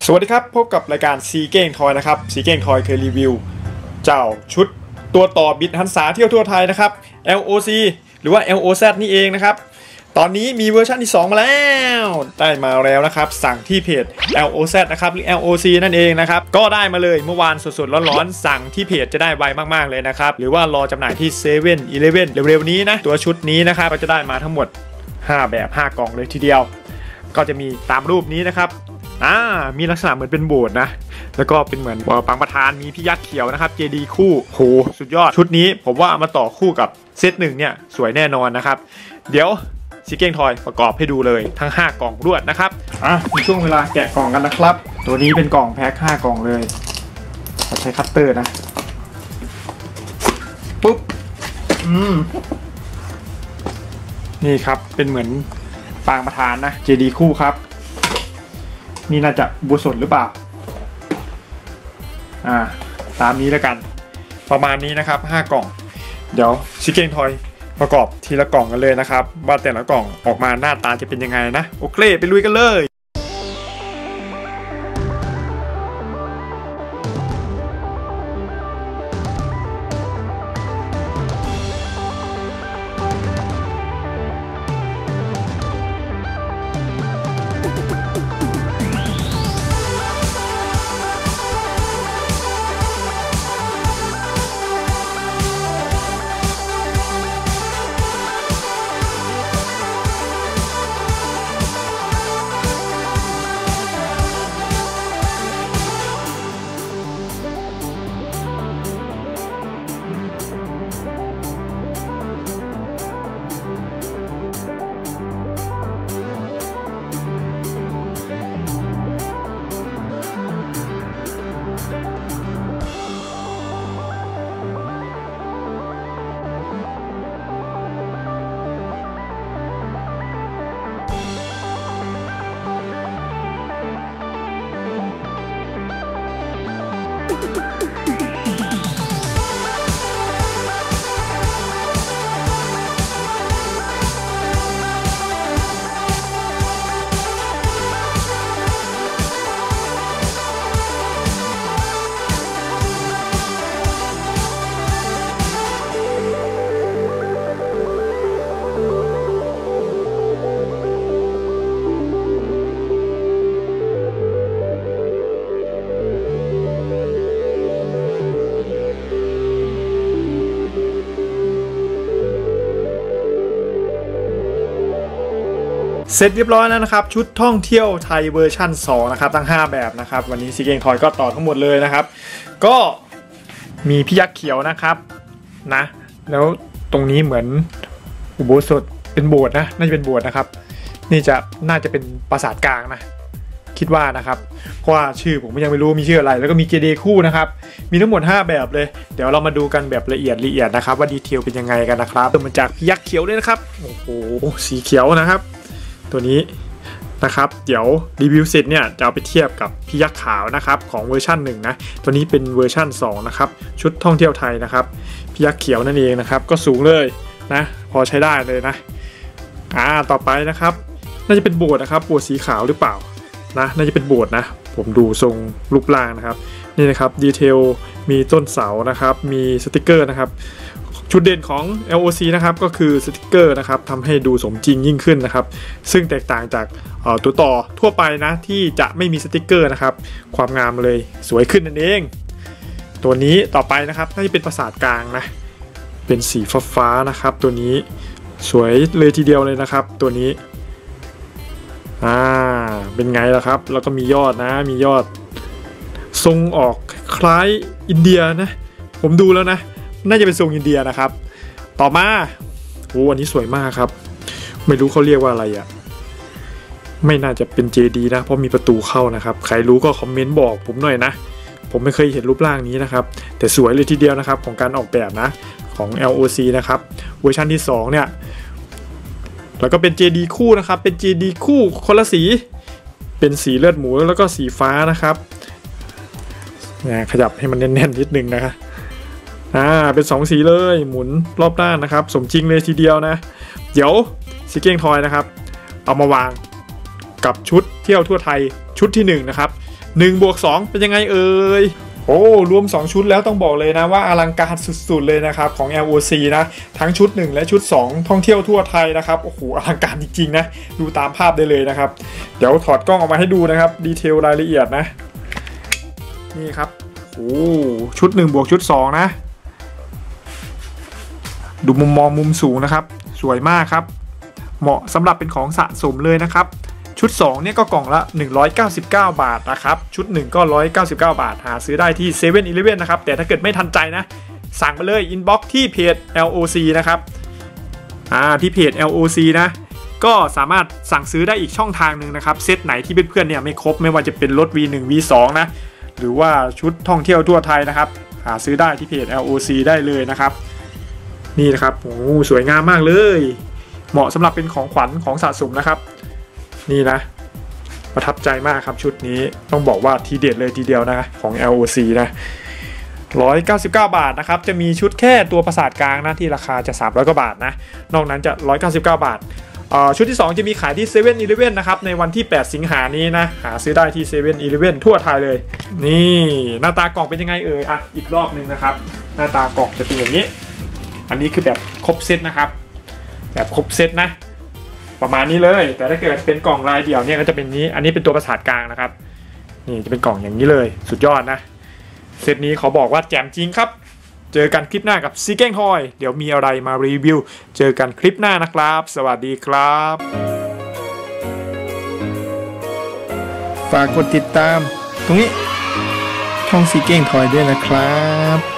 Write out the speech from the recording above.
สวัสดีครับพบกับรายการซีเก้งทอยนะครับซีเก้งทอยเคยรีวิวเจ้าชุดตัวต่อบิดหันษาเที่ยวทั่วไทยนะครับ LOC หรือว่า LOZ นี่เองนะครับตอนนี้มีเวอร์ชันที่2มาแล้วได้มาแล้วนะครับสั่งที่เพจ LOZ นะครับหรือ LOC นั่นเองนะครับก็ได้มาเลยเมื่อวานสดๆร้อนๆสั่งที่เพจจะได้ไวมากๆเลยนะครับหรือว่ารอจำหน่ายที่7-Eleven เร็วๆนี้นะตัวชุดนี้นะครับก็จะได้มาทั้งหมด5แบบ5กล่องเลยทีเดียวก็จะมีตามรูปนี้นะครับมีลักษณะเหมือนเป็นโบสถ์นะแล้วก็เป็นเหมือนปางประธานมีพี่ยักษ์เขียวนะครับเจดีคู่โหสุดยอดชุดนี้ผมว่าเอามาต่อคู่กับเซต1เนี่ยสวยแน่นอนนะครับเดี๋ยวซีเก้งทอยประกอบให้ดูเลยทั้ง5กล่องรวดนะครับในช่วงเวลาแกะกล่องกันนะครับตัวนี้เป็นกล่องแพ็ค5กล่องเลยใช้คัตเตอร์นะปุ๊บนี่ครับเป็นเหมือนปางประธานนะเจดีคู่ครับนี่น่าจะบุษนหรือเปล่าตามนี้แล้วกันประมาณนี้นะครับ5กล่องเดี๋ยวซีเก้งทอยประกอบทีละกล่องกันเลยนะครับว่าแต่ละกล่องออกมาหน้าตาจะเป็นยังไงนะโอเคไปลุยกันเลยเสร็จเรียบร้อยแล้วนะครับชุดท่องเที่ยวไทยเวอร์ชั่น2นะครับทั้ง5แบบนะครับวันนี้ซีเก้งทอยก็ต่อทั้งหมดเลยนะครับก็มีพี่ยักษ์เขียวนะครับนะแล้วตรงนี้เหมือนอุโบสถเป็นโบสถ์นะน่าจะเป็นโบสถ์นะครับนี่น่าจะเป็นปราสาทกลางนะคิดว่านะครับเพราะว่าชื่อผมยังไม่รู้มีชื่ออะไรแล้วก็มีเจดีย์คู่นะครับมีทั้งหมด5แบบเลยเดี๋ยวเรามาดูกันแบบละเอียดนะครับว่าดีเทลเป็นยังไงกันนะครับเริ่มจากพี่ยักษ์เขียวเลยนะครับโอ้โหสีเขียวนะครับตัวนี้นะครับเดี๋ยวรีวิวเสร็จเนี่ยจะเอาไปเทียบกับพี่ยักษ์ขาวนะครับของเวอร์ชัน1นะตัวนี้เป็นเวอร์ชัน2นะครับชุดท่องเที่ยวไทยนะครับพี่ยักษ์เขียวนั่นเองนะครับก็สูงเลยนะพอใช้ได้เลยนะต่อไปนะครับน่าจะเป็นโบสถ์นะครับโบสถ์สีขาวหรือเปล่านะน่าจะเป็นโบสถ์นะผมดูทรงรูปร่างนะครับนี่นะครับดีเทลมีต้นเสานะครับมีสติกเกอร์นะครับจุดเด่นของ LOC นะครับก็คือสติกเกอร์นะครับทำให้ดูสมจริงยิ่งขึ้นนะครับซึ่งแตกต่างจากตัวต่อทั่วไปนะที่จะไม่มีสติกเกอร์นะครับความงามเลยสวยขึ้นนั่นเองตัวนี้ต่อไปนะครับน่าจะเป็นปราสาทกลางนะเป็นสีฟ้านะครับตัวนี้สวยเลยทีเดียวเลยนะครับตัวนี้เป็นไงล่ะครับแล้วก็มียอดนะมียอดทรงออกคล้ายอินเดียนะผมดูแล้วนะน่าจะเป็นทรงอินเดียนะครับต่อมาอันนี้สวยมากครับไม่รู้เขาเรียกว่าอะไรไม่น่าจะเป็นเจดีย์นะเพราะมีประตูเข้านะครับใครรู้ก็คอมเมนต์บอกผมหน่อยนะผมไม่เคยเห็นรูปร่างนี้นะครับแต่สวยเลยทีเดียวนะครับของการออกแบบนะของ LOC นะครับเวอร์ชันที่2เนี่ยแล้วก็เป็นเจดีย์คู่นะครับเป็นเจดีย์คู่คนละสีเป็นสีเลือดหมูแล้วก็สีฟ้านะครับขยับให้มันแน่นๆนิดนึงนะครับเป็น2สีเลยหมุนรอบด้านนะครับสมจริงเลยทีเดียวนะเดี๋ยวซีเก้งทอยนะครับเอามาวางกับชุดเที่ยวทั่วไทยชุดที่1นะครับ 1+2เป็นยังไงเอ่ยโอ้รวม2ชุดแล้วต้องบอกเลยนะว่าอลังการสุดๆเลยนะครับของ LOC นะทั้งชุด1และชุด2ท่องเที่ยวทั่วไทยนะครับโอ้โหอลังการจริงๆนะดูตามภาพได้เลยนะครับเดี๋ยวถอดกล้องออกมาให้ดูนะครับดีเทลรายละเอียดนะนี่ครับโอ้ชุด1บวกชุด2นะดูมุมมองมุมสูงนะครับสวยมากครับเหมาะสำหรับเป็นของสะสมเลยนะครับชุด2เนี่ยก็กล่องละ199 บาทนะครับชุด1ก็199 บาทหาซื้อได้ที่7 e เ e ่ e นะครับแต่ถ้าเกิดไม่ทันใจนะสั่งไปเลยอินบ็อกซ์ที่เพจ LOC นะครับที่เพจ LOC นะก็สามารถสั่งซื้อได้อีกช่องทางหนึ่งนะครับเซตไหนที่เพื่อนๆเนี่ยไม่ครบไม่ว่าจะเป็นรถ V1 V2 นะหรือว่าชุดท่องเที่ยวทั่วไทยนะครับหาซื้อได้ที่เพจ LOC ได้เลยนะครับนี่นะครับโอ้สวยงามมากเลยเหมาะสำหรับเป็นของขวัญของสะสมนะครับนี่นะประทับใจมากครับชุดนี้ต้องบอกว่าทีเด็ดเลยทีเดียวนะของ LOC นะ199 บาทนะครับจะมีชุดแค่ตัวประสาทกลางนะที่ราคาจะ300 กว่าบาทนะนอกนั้นจะ199 บาทชุดที่2จะมีขายที่7 e เ e ่ e นะครับในวันที่8 สิงหานี้นะหาซื้อได้ที่7 e เ e ่ e ทั่วไทยเลยนี่หน้าตากล่องเป็นยังไงเอ่ยอีกรอบนึงนะครับหน้าตากล่องจะเป็นอย่างนี้อันนี้คือแบบครบเซตนะครับแบบครบเซตนะประมาณนี้เลยแต่ถ้าเกิดเป็นกล่องรายเดี่ยวเนี่ยก็จะเป็นนี้อันนี้เป็นตัวประสาทกลางนะครับนี่จะเป็นกล่องอย่างนี้เลยสุดยอดนะเซตนี้เขาบอกว่าแจ่มจริงครับเจอกันคลิปหน้ากับซีเก้งทอยเดี๋ยวมีอะไรมารีวิวเจอกันคลิปหน้านะครับสวัสดีครับฝากกดติดตามตรงนี้ช่องซีเก้งทอยด้วยนะครับ